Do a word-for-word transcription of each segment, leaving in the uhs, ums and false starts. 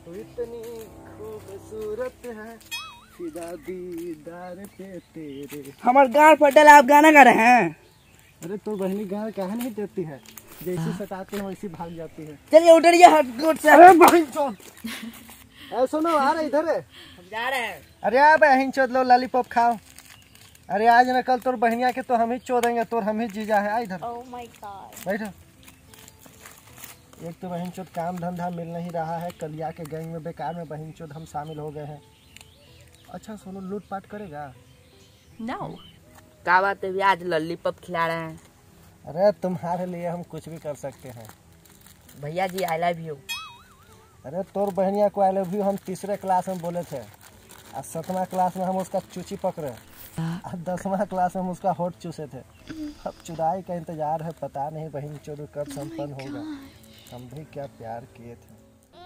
तू इतनी खूबसूरत है फिदा दीदार पे तेरे। हमारे गाँव पर डला आप गाना गा रहे हैं। अरे तो बहनी गाँव कहाँ नहीं देती है, जैसी सताते हैं वैसी भाग जाती है। चलिए उठिए हट गोट से। अरे बहन चोद, अरे सुनो आ रहे इधर है। हम जा रहे हैं। अरे आ बहन चोद लो लॉलीपॉप खाओ। अरे आज न कल तोर बहनिया के तो हम ही चोदेंगे, तोर हम ही जीजा है। आ इधर Oh my God. बैठो। एक तो बहन चोद काम धंधा मिल नहीं रहा है, कलिया के गैंग में बेकार में बहन चोद हम शामिल हो गए हैं। अच्छा सुनो, लूटपाट करेगा? No. क्या बात है, आज लॉलीपॉप खिला रहे हैं। अरे तुम्हारे लिए हम कुछ भी कर सकते हैं भैया जी आई लव यू। अरे तोर बहनिया को आई लव यू हम तीसरे क्लास में बोले थे, और सातवां क्लास में हम उसका चूची पकड़े, और दसवां क्लास में हम उसका होठ चूसे थे। अब चुराई का इंतजार है, पता नहीं बहन चोद कब संपन्न होगा। हम भी क्या प्यार किए थे।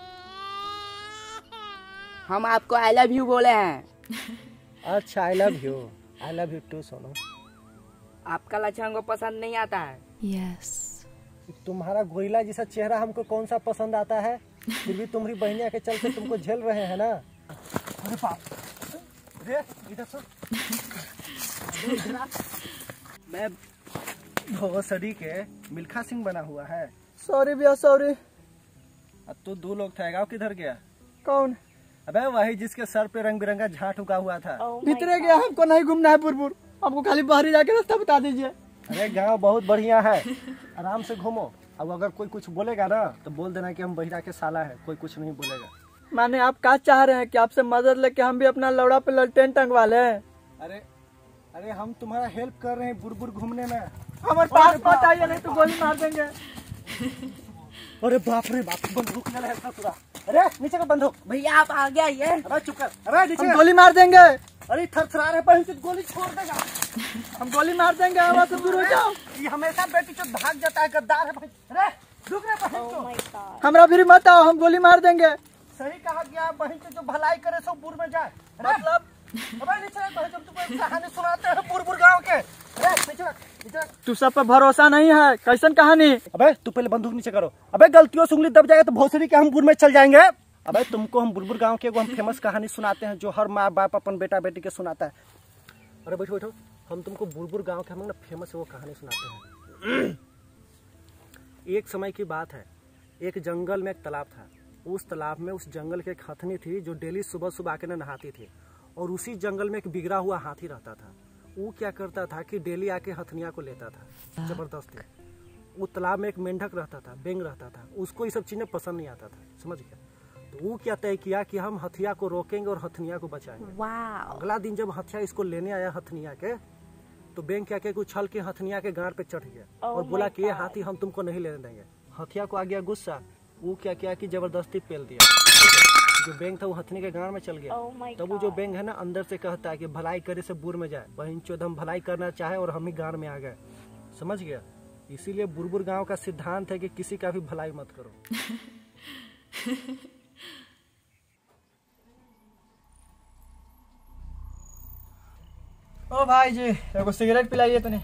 हम आपको आई लव यू बोले हैं। अच्छा I love you, I love you too Sonu. आपका लक्षण को पसंद नहीं आता है? Yes. तुम्हारा गोरिल्ला जैसा चेहरा हमको कौन सा पसंद आता है, फिर भी तुम्हारी बहनिया के चलते तुमको झेल रहे हैं ना। अरे बाप रे, इधर सुन। मैं भोसड़ी के मिल्खा सिंह बना हुआ है। सॉरी भैया सॉरी। अब तो दो लोग थे, गाँव किधर गया? कौन? अबे वही जिसके सर पे रंग बिरंगा झाट उगा हुआ था। Oh my भीतरे गया, हमको नहीं घूमना है बुरबुर, हमको खाली बाहर जाके रास्ता बता दीजिए। अरे गांव बहुत बढ़िया है, आराम से घूमो। अब अगर कोई कुछ बोलेगा ना तो बोल देना कि हम बहिरा के साला है, कोई कुछ नहीं बोलेगा। माने आप क्या चाह रहे हैं कि आपसे मदद लेके हम भी अपना लौड़ा पे ललटेन टंगवा लें? अरे अरे हम तुम्हारा हेल्प कर रहे हैं बुरबुर घूमने में। हमारे पास मत आइए, नहीं तो गोली मार देंगे। अरे बाप रे बाप, बंदूक निकाला है इसका पूरा। अरे नीचे का बंदूक। भैया आप आ गया ये। अरे चुप कर, अरे नीचे हम गोली मार देंगे। अरे थरथरा रहे बहन चोद, गोली छोड़ देगा। हम गोली मार देंगे, वहाँ से दूर हो जाओ। ये हमेशा बेटी चोद भाग जाता है, गद्दार है बहन। अरे रुक रे बहन Oh चोद। my God. हमरा भी मत आओ, हम गोली मार देंगे। सही कहा गया, बहन चोद जो भलाई करे सो बुर में जाए। मतलब अबे नीचे रख बहन चोद, तुमको कहानी सुनाते हैं बुरबुर गाँव के। अरे नीचे रख, नीचे रख। तू सब पे भरोसा नहीं है, कैसन कहानी? अबे तू पहले बंदूक नीचे करो। अबे गलतियों से उंगली दब जाएगा तो भोसड़ी के हम बुर में चल जाएंगे। अबे तुमको हम बुरबुर गांव के हम फेमस कहानी सुनाते हैं जो हर माँ बाप अपन बेटा बेटी के सुनाता है। अरे बैठो बैठो, हम तुमको बुरबुर गांव के हम ना फेमस वो कहानी सुनाते हैं। एक समय की बात है, एक जंगल में एक तालाब था। उस तालाब में उस जंगल की एक हथनी थी जो डेली सुबह सुबह आके ना नहाती थी, और उसी जंगल में एक बिगड़ा हुआ हाथी रहता था। वो क्या करता था कि डेली आके हथनिया को लेता था जबरदस्ती। वो तालाब में एक मेंढक रहता था, बेंग रहता था, उसको ये सब चीजें पसंद नहीं आता था, समझ गया। तो वो क्या तय किया कि हम हथिया को रोकेंगे और हथनिया को बचाएंगे। Wow. अगला दिन जब हथिया इसको लेने आया हथनिया के, तो बेंग क्या किया, उछल के हथनिया के गांड पे चढ़ गया Oh और बोला my कि ये God. हाथी हम तुमको नहीं लेने देंगे। हथिया को आ गया गुस्सा, वो क्या किया कि जबरदस्ती पेल दिया। जो बेंग था वो हथनी के गांड में चल गया। Oh my तब वो जो God. बेंग है ना अंदर से कहता है कि भलाई करे से बुर में जाए। बहन चोद हम भलाई करना चाहे और हम ही गांड में आ गए, समझ गया। इसीलिए बुरबुर गांव का सिद्धांत है कि किसी का भी भलाई मत करो। ओ भाई जी, एगो सिगरेट पिलाइए तो नहीं।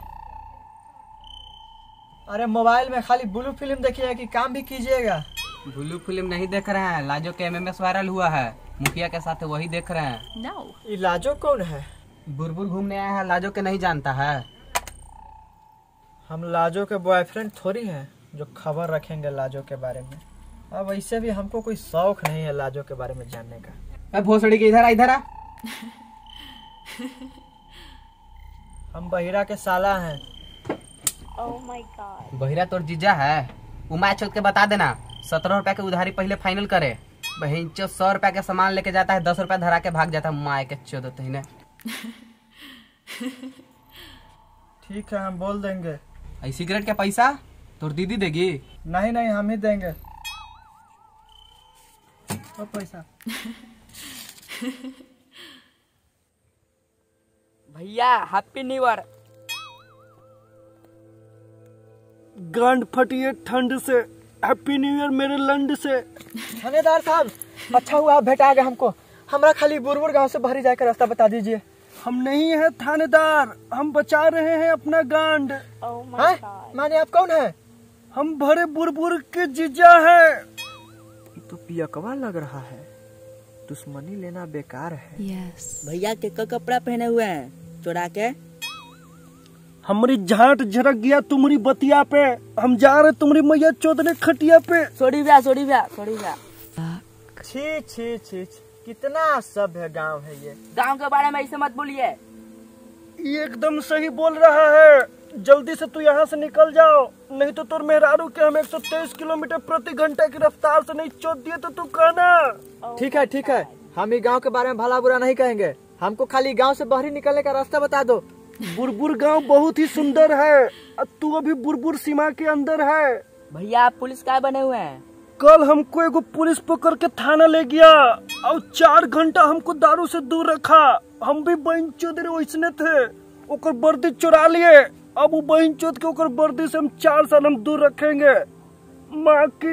अरे मोबाइल में खाली ब्लू फिल्म देखिए कि काम भी कीजिएगा। ब्लू फिल्म नहीं देख रहे हैं, लाजो के एमएमएस वायरल हुआ है, मुखिया के साथ वही देख रहे हैं। No. ये लाजो कौन है? बुरबुर घूमने आया है, लाजो के नहीं जानता है। हम लाजो के बॉयफ्रेंड थोड़ी हैं जो खबर रखेंगे लाजो के बारे में। अब वैसे भी हमको कोई शौक नहीं है लाजो के बारे में जानने का। ए भोसड़ी के इधर आ, इधर आ। हम बहिरा के साला हैं। Oh my God. बहिरा तोर जीजा है, उमा चौथ के बता देना। सत्रह रुपया के उधारी पहले फाइनल करे। बहन चो सौ रुपया के सामान लेके जाता है, दस रुपया धरा के भाग जाता है। माए के चौदह तहीने। ठीक है, हम बोल देंगे। आई सिगरेट के पैसा तोर दीदी देगी? नहीं नहीं, हम ही देंगे। तो पैसा भैया हैप्पी न्यू ईयर। गांड फटिए ठंड से, हैप्पी न्यू ईयर मेरे लंड से। थानेदार साहब, अच्छा हुआ आप भेटा गए हमको। हमारा खाली बुरबुर गांव से बाहरी जाकर रास्ता बता दीजिए। हम नहीं है थानेदार, हम बचा रहे हैं अपना गांड। Oh my हाँ? God. माने आप कौन है? हम भरे बुरबुर के जीजा हैं। तो पियकवा लग रहा है, दुश्मनी लेना बेकार है। Yes. भैया के का कपड़ा पहने हुए हैं चुरा के? हमारी झाट झरक गया तुम्हारी बतिया पे, हम जा रहे तुम्हारी मैया चौधरी खटिया पे। छोड़ी भैया छोड़ी भैया छोड़ी भैया। छी छी छी छी, कितना सभ्य गांव है ये। गांव के बारे में ऐसे मत बोलिए। ये एकदम सही बोल रहा है, जल्दी से तू यहाँ से निकल जाओ, नहीं तो तुर मेहरारू के हम एक सौ तेईस किलोमीटर प्रति घंटे की रफ्तार से नहीं चोट दिए तो तू कहना। ठीक है ठीक है, हम ये गांव के बारे में भला बुरा नहीं कहेंगे, हमको खाली गांव से बाहर निकलने का रास्ता बता दो। बुरबुर गांव बहुत ही सुंदर है, तू अभी बुरबुर सीमा के अंदर है। भैया आप पुलिस का बने हुए हैं? कल हमको एगो पुलिस पकड़ के थाना ले गया और चार घंटा हमको दारू से दूर रखा। हम भी बहन चौधरी वैसने थे, ओकर वर्दी चुरा लिए। अब वो बहन चौथ के ओकर वर्दी से हम चार साल हम दूर रखेंगे। माँ की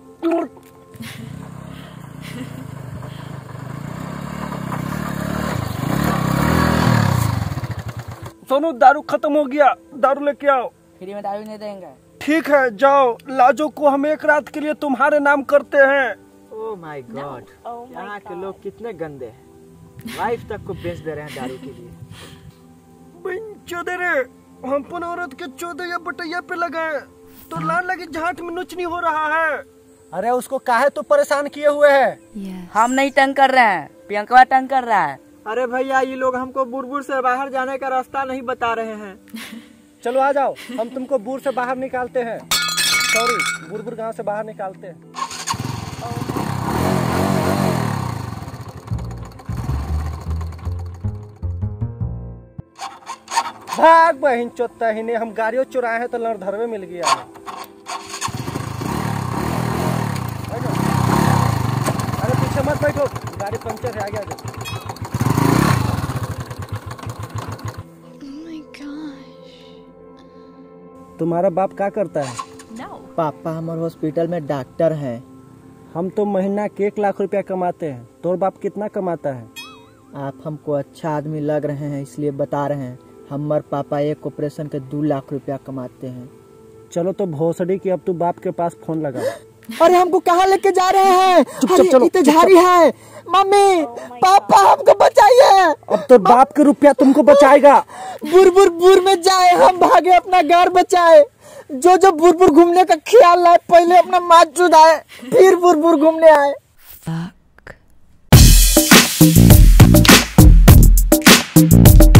सोनू दारू खत्म हो गया, दारू लेके आओ। फ्री में दारू नहीं देंगे। ठीक है जाओ, लाजो को हम एक रात के लिए तुम्हारे नाम करते हैं। Oh my god, Oh my यहाँ के God. लोग कितने गंदे हैं, वाइफ तक को बेच दे रहे हैं दारू के लिए। बहन चौधरी हम अपन औरत के चौदह बटैया पे लगाए तो लाल लगी झाट में नुचनी हो रहा है। अरे उसको काहे तो परेशान किए हुए है? Yes. हम नहीं तंग कर रहे हैं, प्रियंका तंग कर रहा है। अरे भैया ये लोग हमको बुरबुर से बाहर जाने का रास्ता नहीं बता रहे हैं। चलो आ जाओ, हम तुमको बुर से बाहर निकालते हैं। सॉरी, बुरबुर गांव से बाहर निकालते हैं। भाग बहन चोत्ता ही ने, हम गाड़ियों चुराए हैं तो लड़धरवे मिल गया है। अरे पीछे मत बैठो, गाड़ी पंचर है, आगे आ जाओ। Oh my gosh. तुम्हारा बाप क्या करता है? No. पापा हमारे हॉस्पिटल में डॉक्टर हैं। हम तो महीना के एक लाख रुपया कमाते हैं, तोर बाप कितना कमाता है? आप हमको अच्छा आदमी लग रहे हैं इसलिए बता रहे हैं, हमारे पापा एक ऑपरेशन के दो लाख रुपया कमाते हैं। चलो तो भोसड़ी की, अब तू बाप के पास फोन लगा। अरे हमको कहाँ लेके जा रहे हैं? चुप चुप चलो, इतने झाड़ी है। मम्मी पापा हमको बताइए। अब तो बाप के रुपया तुमको बचाएगा। बुरबुर बुर में जाए, हम भागे अपना घर बचाए। जो जो बुरबुर घूमने का ख्याल लाए, पहले अपना माँ चुदाए, फिर बुरबुर घूमने आए। Fuck.